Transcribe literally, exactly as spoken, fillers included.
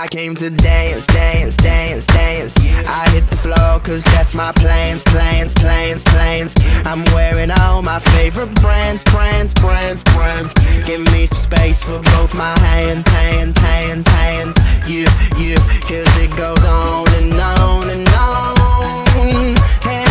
I came to dance, dance, dance, dance. I hit the floor cause that's my plans, plans, plans, plans. I'm wearing all my favorite brands, brands, brands, brands. Give me some space for both my hands, hands, hands, hands. You, you, cause it goes on and on and on. Hey,